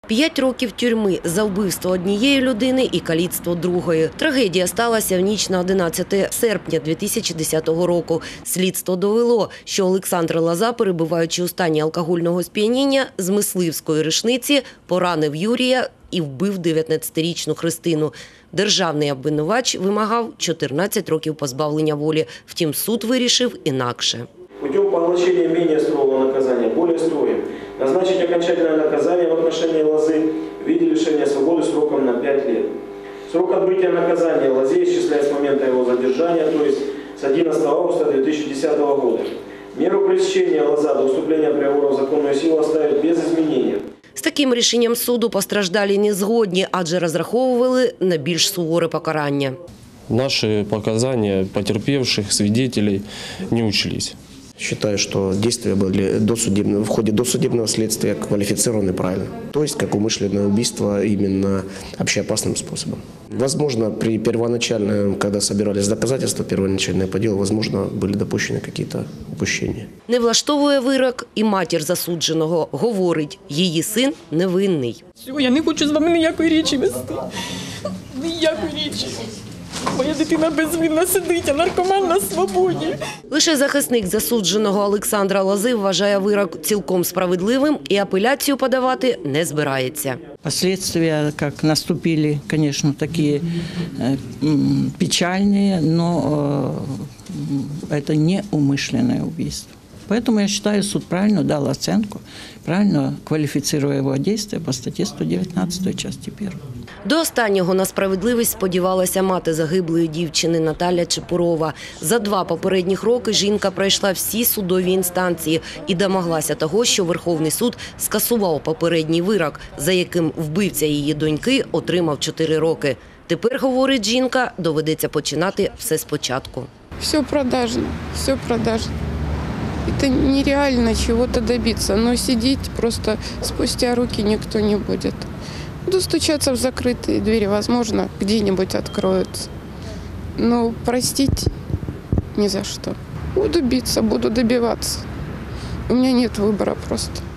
5 років тюрми за вбивство однієї людини і каліцтво другої. Трагедія сталася в ніч на 11 серпня 2010 року. Слідство довело, що Олександр Лоза, перебуваючи у стані алкогольного сп'яніння, з мисливської рушниці поранив Юрія і вбив 19-річну Христину. Державний обвинувач вимагав 14 років позбавлення волі. Втім, суд вирішив інакше. Путем поглощения менее строгого наказания более строгим назначить окончательное наказание в отношении Лозы в виде лишения свободы сроком на 5 лет. Срок отбытия наказания Лозе исчисляется с момента его задержания, то есть с 11 августа 2010 года. Меру пресечения Лоза до вступления приговора в законную силу оставить без изменения. З таким рішенням суду постраждалі не згодні, адже розраховували на більш суворе покарання. Наши показания потерпевших, свидетелей не учлись. Считаю, что действия были в ходе досудебного следствия квалифицированы правильно. То есть как умышленное убийство именно общеопасным способом. Возможно, при первоначальном, когда собирались доказательства первоначальные по делу, возможно, были допущены какие-то упущения. Не влаштовує вирок і матір засудженого. Говорить, її син невинний. Я не хочу з вами ніякої річі вести. Ніякої річі. Моя дитина безвинна сидить, а наркоман на свободі. Лише захисник засудженого Олександра Лози вважає вирок цілком справедливим і апеляцію подавати не збирається. Последствия, как наступили, конечно, такие печальные, но это не умышленное убийство. Поэтому я считаю, суд правильно дал оценку, правильно квалифицируя его действия по статье 119 части 1. До останнього на справедливість сподівалася мати загиблої дівчини Наталя Чепурова. За 2 попередніх роки жінка пройшла всі судові інстанції і домоглася того, що Верховний суд скасував попередній вирок, за яким вбивця її доньки отримав 4 роки. Тепер, говорить жінка, доведеться починати все спочатку. Все продажно, все продажно. Это нереально чего-то добиться, но сидеть просто спустя руки никто не будет. Буду стучаться в закрытые двери, возможно, где-нибудь откроются. Но простить ни за что. Буду биться, буду добиваться. У меня нет выбора просто.